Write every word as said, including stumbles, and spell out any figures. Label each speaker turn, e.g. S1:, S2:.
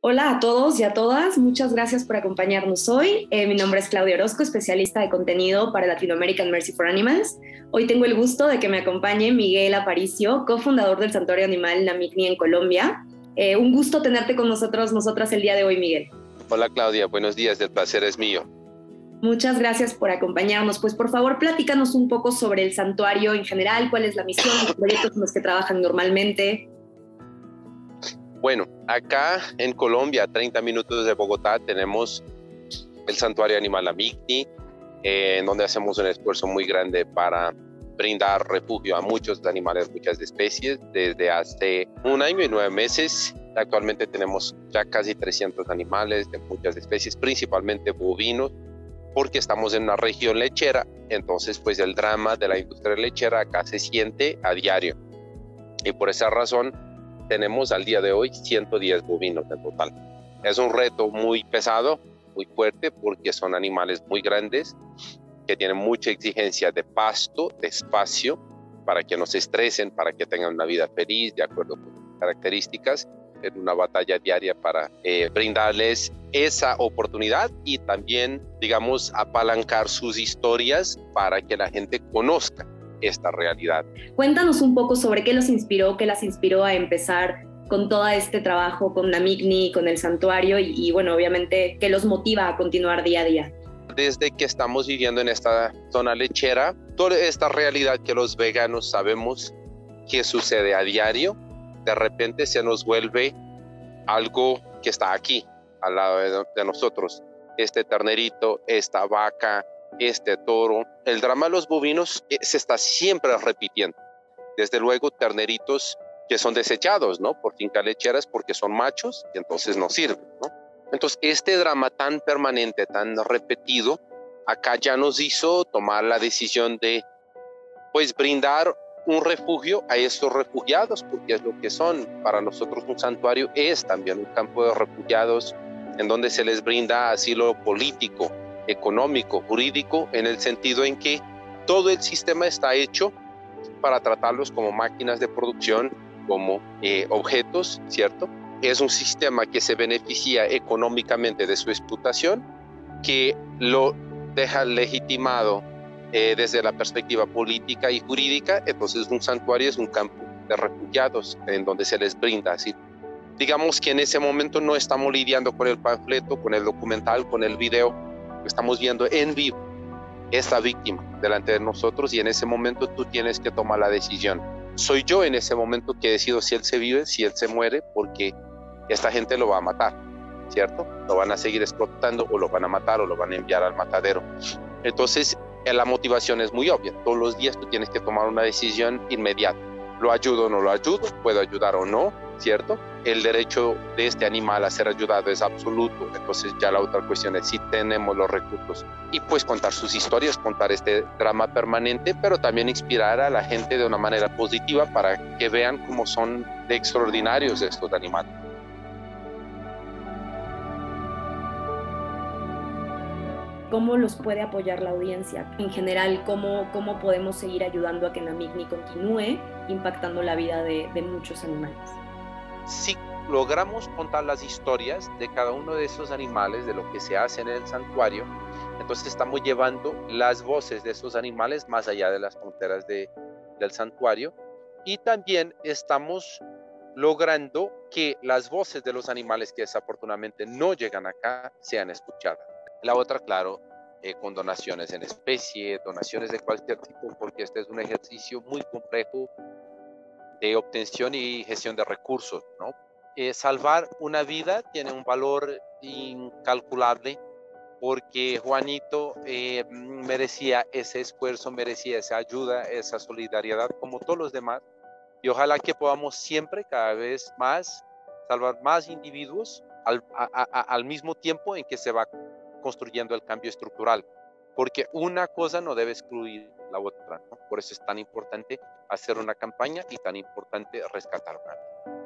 S1: Hola a todos y a todas, muchas gracias por acompañarnos hoy. Eh, mi nombre es Claudia Orozco, especialista de contenido para Latinoamerican Mercy for Animals. Hoy tengo el gusto de que me acompañe Miguel Aparicio, cofundador del Santuario Animal Namicni en Colombia. Eh, un gusto tenerte con nosotros, nosotras el día de hoy, Miguel.
S2: Hola Claudia, buenos días, el placer es mío.
S1: Muchas gracias por acompañarnos. Pues por favor, platícanos un poco sobre el santuario en general, cuál es la misión, los proyectos en los que trabajan normalmente.
S2: Bueno, acá en Colombia, a treinta minutos de Bogotá, tenemos el Santuario Animal Namicni, eh, en donde hacemos un esfuerzo muy grande para brindar refugio a muchos animales, muchas especies. Desde hace un año y nueve meses, actualmente tenemos ya casi trescientos animales de muchas especies, principalmente bovinos, porque estamos en una región lechera. Entonces pues el drama de la industria lechera acá se siente a diario, y por esa razón tenemos al día de hoy ciento diez bovinos en total. Es un reto muy pesado, muy fuerte, porque son animales muy grandes que tienen mucha exigencia de pasto, de espacio, para que no se estresen, para que tengan una vida feliz de acuerdo con sus características, en una batalla diaria para eh, brindarles esa oportunidad y también, digamos, apalancar sus historias para que la gente conozca esta realidad.
S1: Cuéntanos un poco sobre qué los inspiró, qué las inspiró a empezar con todo este trabajo con Namicni, con el santuario y, y bueno, obviamente, qué los motiva a continuar día a día.
S2: Desde que estamos viviendo en esta zona lechera, toda esta realidad que los veganos sabemos que sucede a diario, de repente se nos vuelve algo que está aquí, al lado de, de nosotros. Este ternerito, esta vaca, este toro. El drama de los bovinos eh, se está siempre repitiendo. Desde luego, terneritos que son desechados, ¿no? Por fincas lecheras porque son machos y entonces no sirven, ¿no? Entonces, este drama tan permanente, tan repetido, acá ya nos hizo tomar la decisión de, pues, brindar un refugio a estos refugiados, porque es lo que son. Para nosotros un santuario es también un campo de refugiados en donde se les brinda asilo político, económico, jurídico, en el sentido en que todo el sistema está hecho para tratarlos como máquinas de producción, como eh, objetos, ¿cierto? Es un sistema que se beneficia económicamente de su explotación, que lo deja legitimado eh, desde la perspectiva política y jurídica. Entonces un santuario es un campo de refugiados en donde se les brinda así. Digamos que en ese momento no estamos lidiando con el panfleto, con el documental, con el video, estamos viendo en vivo esta víctima delante de nosotros, y en ese momento tú tienes que tomar la decisión. Soy yo en ese momento que decido si él se vive, si él se muere, porque esta gente lo va a matar, ¿cierto? Lo van a seguir explotando, o lo van a matar, o lo van a enviar al matadero. Entonces la motivación es muy obvia. Todos los días tú tienes que tomar una decisión inmediata. ¿Lo ayudo o no lo ayudo? ¿Puedo ayudar o no? ¿Cierto? El derecho de este animal a ser ayudado es absoluto. Entonces ya la otra cuestión es si tenemos los recursos. Y pues contar sus historias, contar este drama permanente, pero también inspirar a la gente de una manera positiva para que vean cómo son de extraordinarios estos animales.
S1: ¿Cómo los puede apoyar la audiencia? En general, ¿cómo, cómo podemos seguir ayudando a que Namicni continúe impactando la vida de, de muchos animales?
S2: Si logramos contar las historias de cada uno de esos animales, de lo que se hace en el santuario, entonces estamos llevando las voces de esos animales más allá de las fronteras de, del santuario, y también estamos logrando que las voces de los animales que desafortunadamente no llegan acá sean escuchadas. La otra, claro, eh, con donaciones en especie, donaciones de cualquier tipo, porque este es un ejercicio muy complejo de obtención y gestión de recursos, ¿no? Eh, salvar una vida tiene un valor incalculable, porque Juanito eh, merecía ese esfuerzo, merecía esa ayuda, esa solidaridad, como todos los demás, y ojalá que podamos siempre, cada vez más, salvar más individuos al, a, a, al mismo tiempo en que se va construyendo el cambio estructural, porque una cosa no debe excluir la otra, ¿no? Por eso es tan importante hacer una campaña y tan importante rescatar una vida.